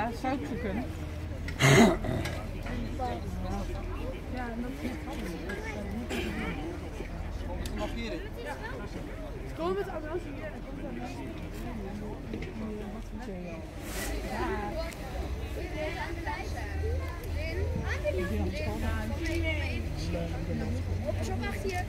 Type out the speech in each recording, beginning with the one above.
Ja, zou het zo kunnen. Ja, en dat is Mag hier? Ja. Kom met ambulance hier en kom dan mee. Zo wacht hier.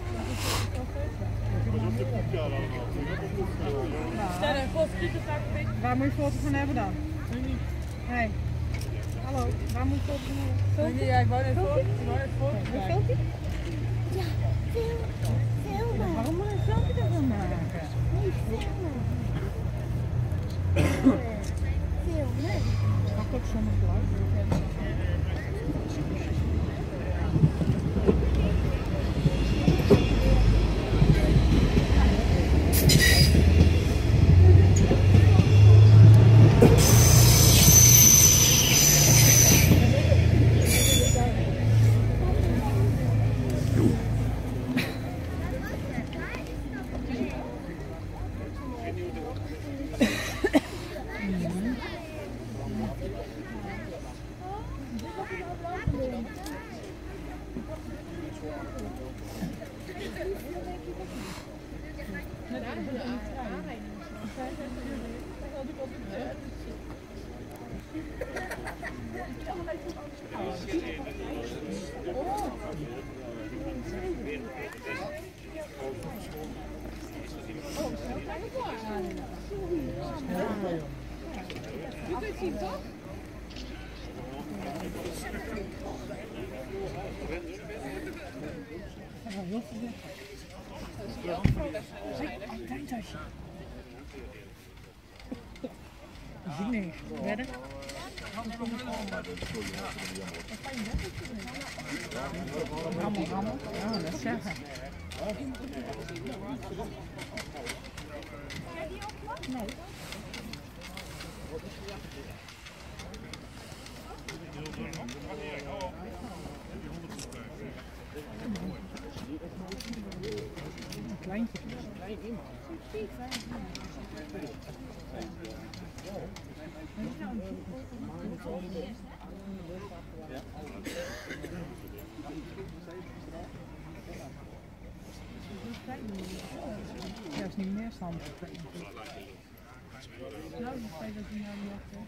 Sterren, God, schiet het vaak een beetje. Waar moet je foto van hebben dan? Nee. Hallo, waar moet je foto van hebben? Ja, ik wou net foto. Een filmpje? Ja, filmen. Waarom moet je een filmpje ervan maken? Nee, filmen. Filmen. Mag ook zonder geluid. Je kunt het zien, toch? Een klein tasje. Ik zie niks. Verder? Rammel. Ja, dat zeggen. Nee. Een kleintje. Ja, is niet meer stand. Nou, die zei dat hij nou niet had.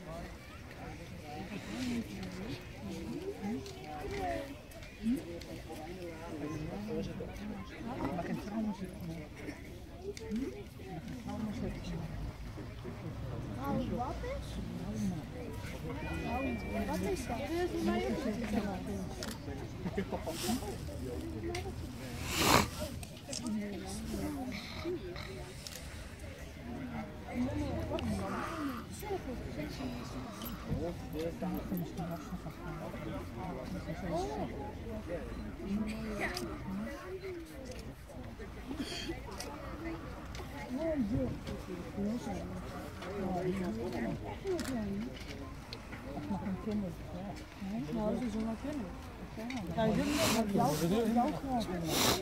Mag een trouwens zitten. Wat is? Wat is dat? Nou, ze zullen maar kunnen. Ja, je kunt jou gewoon.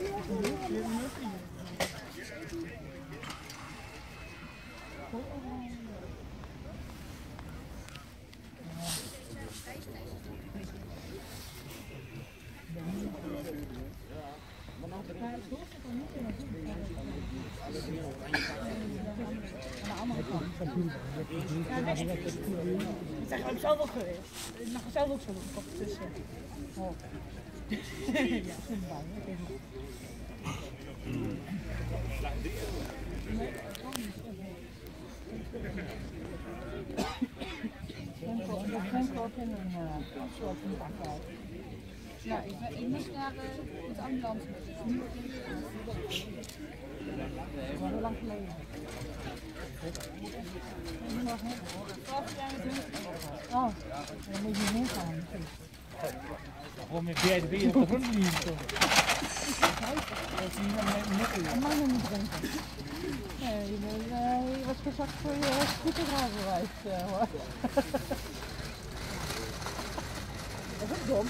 Ik zeg, ik heb zelf ook geweest. Ik mag zelf ook zo doen, kop tussen. Oh. Ja, dat is bang. Ik denk ook in een soort van pak uit. Ja, ik moest naar het ambulance. Hoe lang geleden? Oh, dan moet je niet gaan. Gewoon met jij de weer op de grond niet. Dat mag nog niet drinken. Nee, je was gezakt voor je scooterrijbewijs hoor. Dat is ook dom.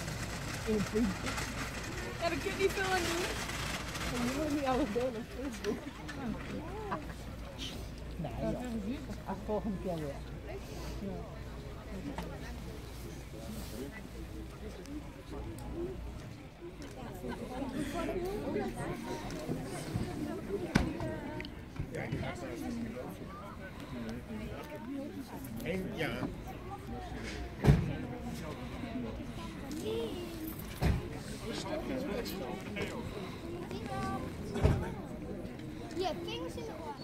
Ja, daar kun je niet veel aan doen. Je moet niet alles delen op Facebook. Nee, volgende keer weer. Ja. Ja. Je hebt vingers in de oren.